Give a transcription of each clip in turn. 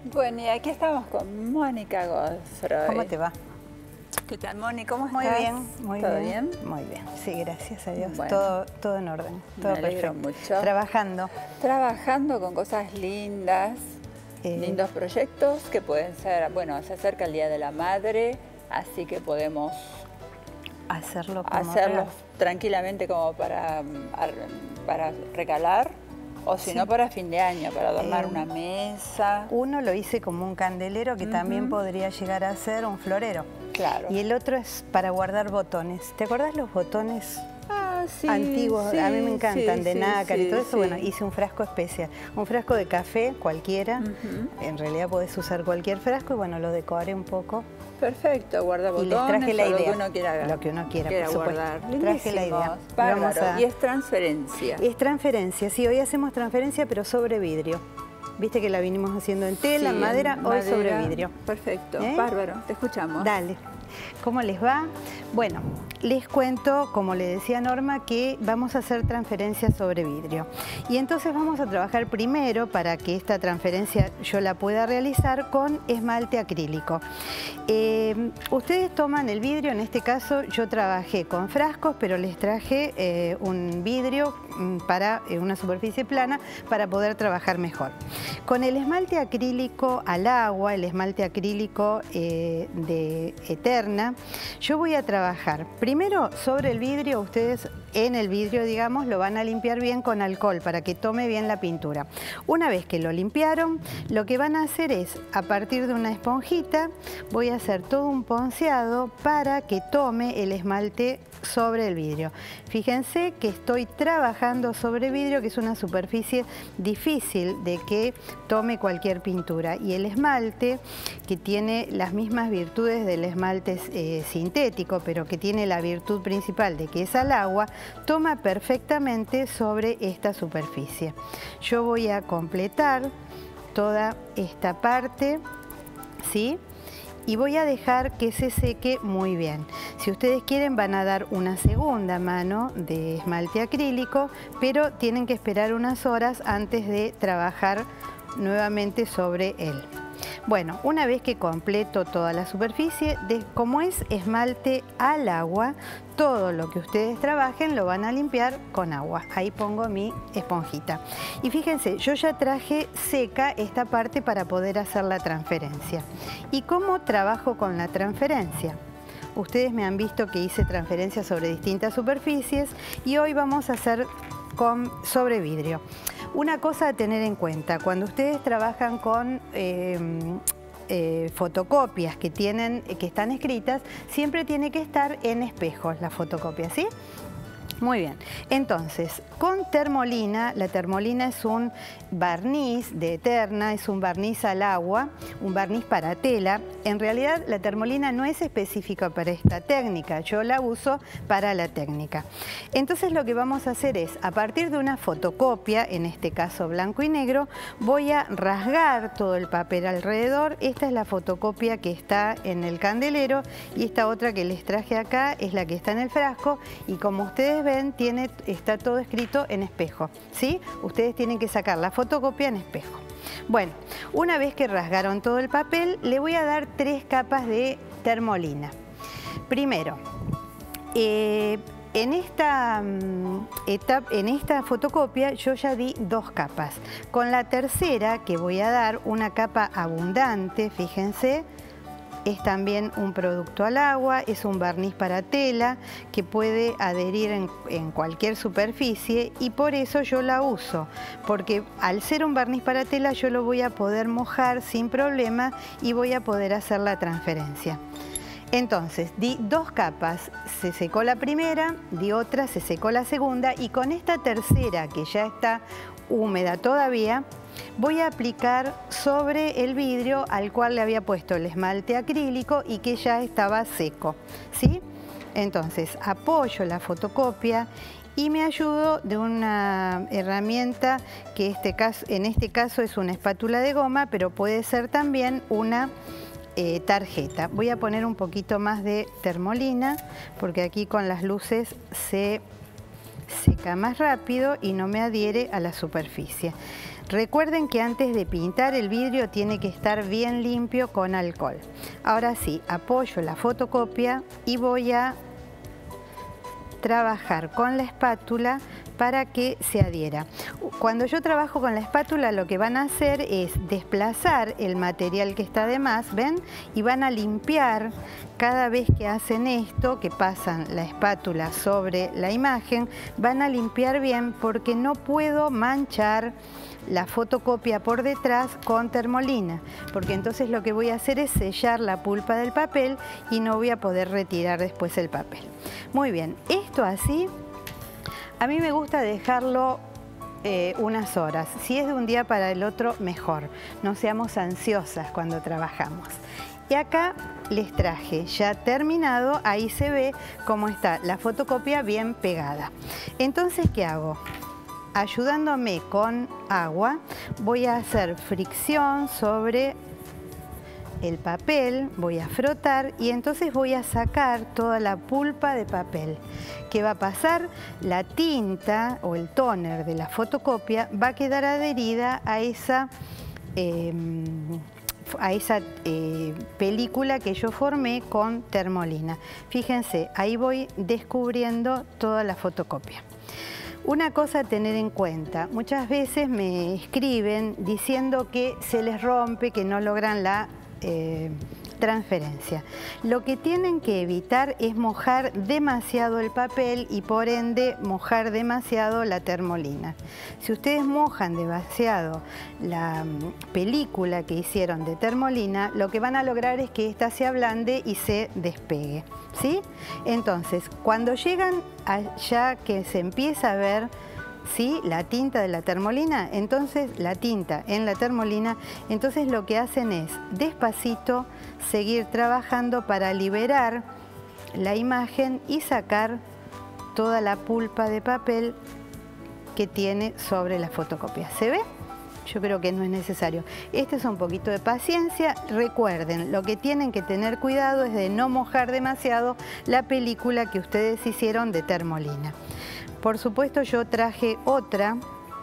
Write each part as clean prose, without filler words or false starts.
Bueno, y aquí estamos con Mónica Godfroy. ¿Cómo te va? ¿Qué tal, Moni? ¿Cómo Muy estás? bien, muy ¿Todo bien. bien? Muy bien, sí, gracias a Dios. Bueno. Todo en orden, todo Me alegro perfecto. mucho. Trabajando. Trabajando con cosas lindas, lindos proyectos que pueden ser, bueno, se acerca el Día de la Madre, así que podemos hacerlos tranquilamente como para regalar, o si no para fin de año, para adornar una mesa. Uno lo hice como un candelero que también podría llegar a ser un florero. Claro. Y el otro es para guardar botones. ¿Te acordás los botones antiguos? Sí, a mí me encantan, de nácar y todo eso. Sí. Bueno, hice un frasco especial. Un frasco de café, cualquiera. En realidad podés usar cualquier frasco y bueno, lo decoré un poco. Perfecto, guarda botones, y les traje la idea, lo que uno quiera, lo que uno quiera por guardar. Traje la idea. Bárbaro. Y es transferencia. Es transferencia, sí, hoy hacemos transferencia pero sobre vidrio. Viste que la vinimos haciendo en tela, sí, madera, hoy sobre vidrio. Perfecto, bárbaro, te escuchamos. Dale. ¿Cómo les va? Bueno, les cuento, como le decía Norma, que vamos a hacer transferencia sobre vidrio. Y entonces vamos a trabajar primero, para que esta transferencia yo la pueda realizar, con esmalte acrílico. Ustedes toman el vidrio, en este caso yo trabajé con frascos, pero les traje un vidrio para una superficie plana para poder trabajar mejor. Con el esmalte acrílico al agua, el esmalte acrílico de Eterna, yo voy a trabajar primero sobre el vidrio. Ustedes en el vidrio, digamos, lo van a limpiar bien con alcohol para que tome bien la pintura. Una vez que lo limpiaron, lo que van a hacer es, a partir de una esponjita, voy a hacer todo un ponceado para que tome el esmalte sobre el vidrio. Fíjense que estoy trabajando sobre vidrio, que es una superficie difícil de que tome cualquier pintura. Y el esmalte, que tiene las mismas virtudes del esmalte sintético, pero que tiene la virtud principal de que es al agua, toma perfectamente sobre esta superficie. Yo voy a completar toda esta parte, ¿sí? Y voy a dejar que se seque muy bien. Si ustedes quieren van a dar una segunda mano de esmalte acrílico, pero tienen que esperar unas horas antes de trabajar nuevamente sobre él. Bueno, una vez que completo toda la superficie, como es esmalte al agua, todo lo que ustedes trabajen lo van a limpiar con agua. Ahí pongo mi esponjita. Y fíjense, yo ya traje seca esta parte para poder hacer la transferencia. ¿Y cómo trabajo con la transferencia? Ustedes me han visto que hice transferencia sobre distintas superficies y hoy vamos a hacer sobre vidrio. Una cosa a tener en cuenta, cuando ustedes trabajan con fotocopias que están escritas, siempre tiene que estar en espejos la fotocopia, ¿sí? Muy bien, entonces con termolina, la termolina es un barniz de Eterna, es un barniz al agua, un barniz para tela. En realidad la termolina no es específica para esta técnica, yo la uso para la técnica. Entonces lo que vamos a hacer es, a partir de una fotocopia, en este caso blanco y negro, voy a rasgar todo el papel alrededor. Esta es la fotocopia que está en el candelero y esta otra que les traje acá es la que está en el frasco, y como ustedes ven, está todo escrito en espejo, ¿sí? Ustedes tienen que sacar la fotocopia en espejo. Bueno, una vez que rasgaron todo el papel, le voy a dar 3 capas de termolina. Primero, en esta fotocopia yo ya di 2 capas. Con la tercera, que voy a dar una capa abundante, fíjense, es también un producto al agua, es un barniz para tela que puede adherir en cualquier superficie, y por eso yo la uso, porque al ser un barniz para tela yo lo voy a poder mojar sin problema y voy a poder hacer la transferencia. Entonces, di 2 capas, se secó la primera, di otra, se secó la segunda, y con esta tercera, que ya está húmeda todavía, voy a aplicar sobre el vidrio al cual le había puesto el esmalte acrílico y que ya estaba seco, ¿sí? Entonces apoyo la fotocopia y me ayudo de una herramienta que en este caso es una espátula de goma, pero puede ser también una tarjeta. Voy a poner un poquito más de termolina porque aquí con las luces se seca más rápido y no me adhiere a la superficie. Recuerden que antes de pintar el vidrio tiene que estar bien limpio con alcohol. Ahora sí, apoyo la fotocopia y voy a trabajar con la espátula para que se adhiera. Cuando yo trabajo con la espátula, lo que van a hacer es desplazar el material que está de más, ¿ven? Y van a limpiar cada vez que hacen esto, que pasan la espátula sobre la imagen, van a limpiar bien porque no puedo manchar la fotocopia por detrás con termolina, porque entonces lo que voy a hacer es sellar la pulpa del papel y no voy a poder retirar después el papel. Muy bien, esto así, a mí me gusta dejarlo unas horas. Si es de un día para el otro, mejor. No seamos ansiosas cuando trabajamos. Y acá les traje ya terminado, ahí se ve cómo está la fotocopia bien pegada. Entonces, ¿qué hago? Ayudándome con agua, voy a hacer fricción sobre el papel, voy a frotar y entonces voy a sacar toda la pulpa de papel. ¿Qué va a pasar? La tinta o el tóner de la fotocopia va a quedar adherida a esa película que yo formé con termolina. Fíjense, ahí voy descubriendo toda la fotocopia. Una cosa a tener en cuenta, muchas veces me escriben diciendo que se les rompe, que no logran la transferencia. Lo que tienen que evitar es mojar demasiado el papel y por ende mojar demasiado la termolina. Si ustedes mojan demasiado la película que hicieron de termolina, lo que van a lograr es que ésta se ablande y se despegue, ¿sí? Entonces, cuando llegan allá que se empieza a ver, ¿sí?, la tinta de la termolina, entonces la tinta en la termolina, entonces lo que hacen es despacito seguir trabajando para liberar la imagen y sacar toda la pulpa de papel que tiene sobre la fotocopia. ¿Se ve? Yo creo que no es necesario. Este es un poquito de paciencia. Recuerden, lo que tienen que tener cuidado es de no mojar demasiado la película que ustedes hicieron de termolina. Por supuesto, yo traje otra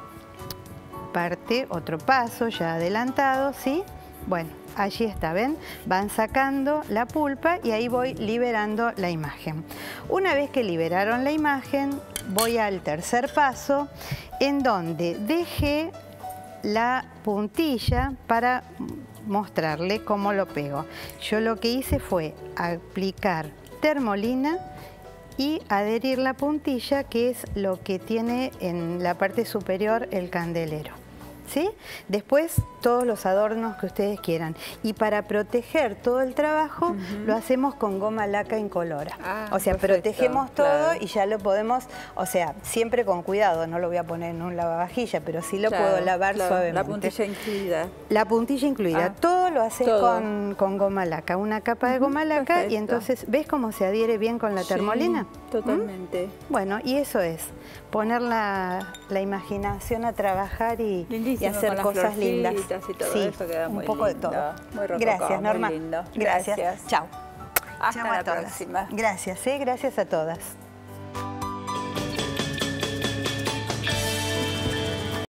parte, otro paso ya adelantado, ¿sí? Bueno, allí está, ¿ven? Van sacando la pulpa y ahí voy liberando la imagen. Una vez que liberaron la imagen, voy al tercer paso, en donde dejé la puntilla para mostrarle cómo lo pego. Yo lo que hice fue aplicar termolina y adherir la puntilla, que es lo que tiene en la parte superior el candelero, ¿sí? Después todos los adornos que ustedes quieran. Y para proteger todo el trabajo, lo hacemos con goma laca incolora. O sea, perfecto, protegemos todo, claro. Y ya lo podemos, o sea, siempre con cuidado, no lo voy a poner en un lavavajilla, pero sí lo puedo lavar suavemente. La puntilla incluida. La puntilla incluida. Todo lo haces con goma laca, una capa de goma laca, perfecto. Y entonces, ¿ves cómo se adhiere bien con la termolina? Totalmente. Bueno, y eso es, poner la imaginación a trabajar y hacer cosas lindas. Y todo sí, eso queda muy un poco lindo, de todo. Muy rococó, gracias, Norma. muy lindo. Gracias. Chao. Hasta la próxima. Gracias, gracias a todas.